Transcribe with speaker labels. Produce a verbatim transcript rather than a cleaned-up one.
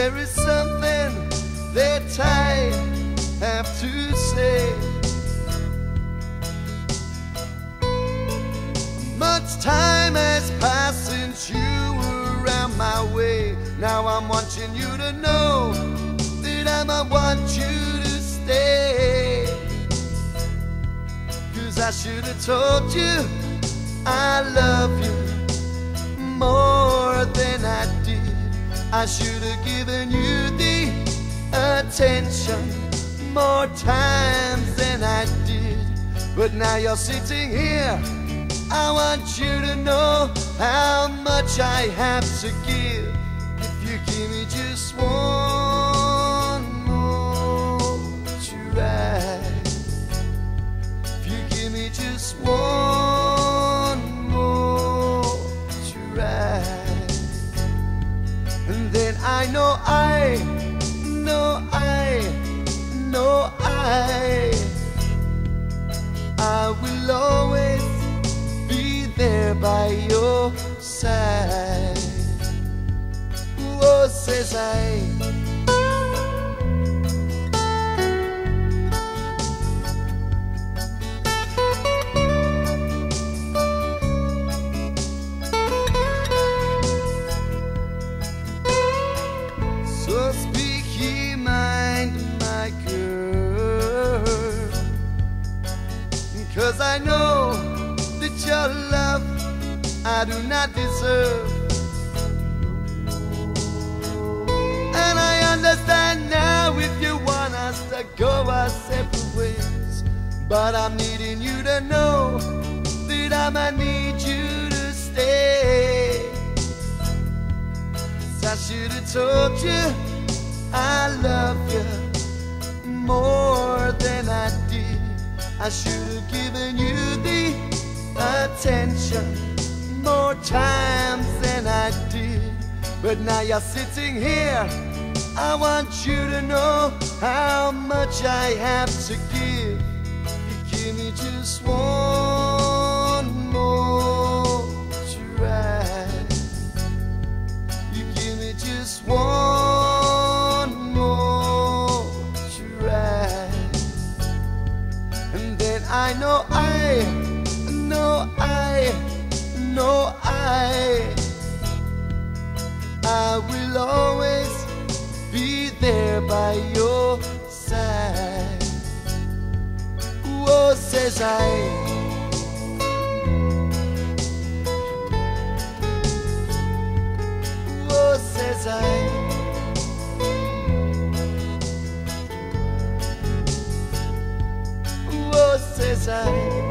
Speaker 1: there is something that I have to say. Much time has passed since you were around my way. Now I'm wanting you to know that I'ma want you to stay. Cause I should have told you I love you more than I did. I should have given you the attention more times than I did. But now you're sitting here, I want you to know how much I have to give. If you give me just one more try, if you give me just one more try, and then I know I, know I, know I, I will always there by your side. Oh, says I. So speak ye mind, my girl, 'cause I know that your love I do not deserve. And I understand now if you want us to go our separate ways, but I'm needing you to know that I'ma need you to stay. 'Cause I should have told you I love you more than I did. I should have given you the attention more times than I did. But now you're sitting here, I want you to know how much I have to give. You give me just one more try, you give me just one more try, and then I know I know I, know I, I will always be there by your side. Oh, says I. Oh, says I. Oh, says I.